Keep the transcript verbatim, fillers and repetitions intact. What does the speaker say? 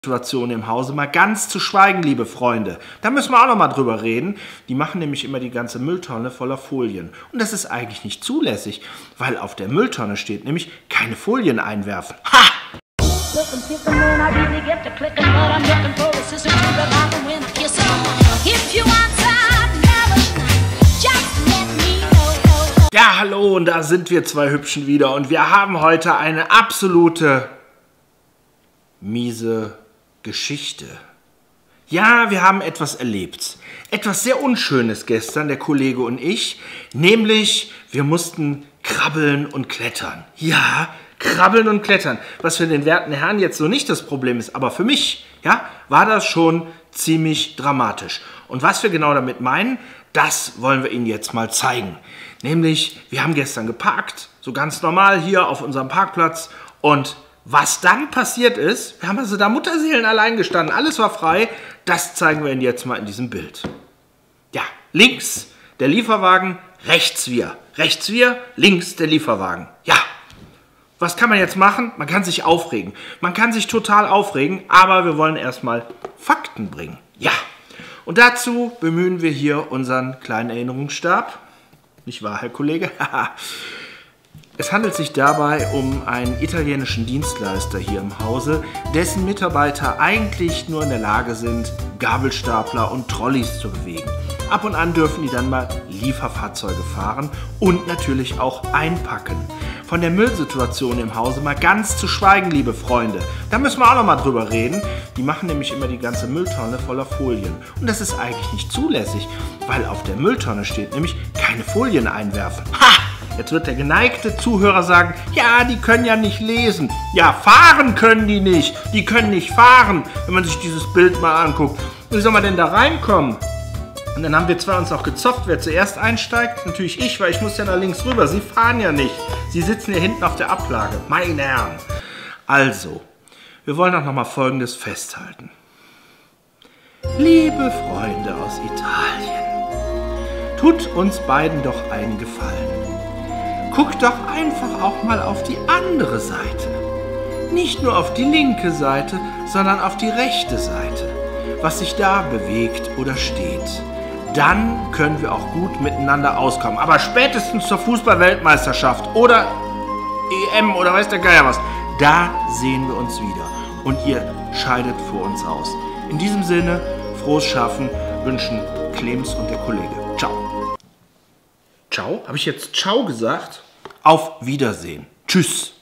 Situation im Hause mal ganz zu schweigen, liebe Freunde. Da müssen wir auch noch mal drüber reden. Die machen nämlich immer die ganze Mülltonne voller Folien. Und das ist eigentlich nicht zulässig, weil auf der Mülltonne steht nämlich keine Folien einwerfen. Ha! Ja, hallo, und da sind wir zwei Hübschen wieder. Und wir haben heute eine absolute miese Geschichte. Ja, wir haben etwas erlebt. Etwas sehr Unschönes gestern, der Kollege und ich. Nämlich, wir mussten krabbeln und klettern. Ja, krabbeln und klettern. Was für den werten Herrn jetzt so nicht das Problem ist, aber für mich, ja, war das schon ziemlich dramatisch. Und was wir genau damit meinen, das wollen wir Ihnen jetzt mal zeigen. Nämlich, wir haben gestern geparkt, so ganz normal hier auf unserem Parkplatz, und was dann passiert ist, wir haben also da Mutterseelen allein gestanden, alles war frei, das zeigen wir Ihnen jetzt mal in diesem Bild. Ja, links der Lieferwagen, rechts wir. Rechts wir, links der Lieferwagen. Ja, was kann man jetzt machen? Man kann sich aufregen. Man kann sich total aufregen, aber wir wollen erstmal Fakten bringen. Ja, und dazu bemühen wir hier unseren kleinen Erinnerungsstab. Nicht wahr, Herr Kollege? Es handelt sich dabei um einen italienischen Dienstleister hier im Hause, dessen Mitarbeiter eigentlich nur in der Lage sind, Gabelstapler und Trolleys zu bewegen. Ab und an dürfen die dann mal Lieferfahrzeuge fahren und natürlich auch einpacken. Von der Müllsituation im Hause mal ganz zu schweigen, liebe Freunde. Da müssen wir auch noch mal drüber reden. Die machen nämlich immer die ganze Mülltonne voller Folien. Und das ist eigentlich nicht zulässig, weil auf der Mülltonne steht nämlich keine Folien einwerfen. Ha! Jetzt wird der geneigte Zuhörer sagen, ja, die können ja nicht lesen. Ja, fahren können die nicht. Die können nicht fahren, wenn man sich dieses Bild mal anguckt. Wie soll man denn da reinkommen? Und dann haben wir zwar uns auch gezofft, wer zuerst einsteigt. Natürlich ich, weil ich muss ja nach links rüber. Sie fahren ja nicht. Sie sitzen hier hinten auf der Ablage. Meine Herren. Also, wir wollen auch noch mal Folgendes festhalten. Liebe Freunde aus Italien, tut uns beiden doch einen Gefallen. Guckt doch einfach auch mal auf die andere Seite. Nicht nur auf die linke Seite, sondern auf die rechte Seite. Was sich da bewegt oder steht. Dann können wir auch gut miteinander auskommen. Aber spätestens zur Fußball-Weltmeisterschaft oder E M oder weiß der Geier was, da sehen wir uns wieder. Und ihr scheidet für uns aus. In diesem Sinne, frohes Schaffen wünschen Clemens und der Kollege. Ciao. Ciao? Habe ich jetzt Ciao gesagt? Auf Wiedersehen. Tschüss.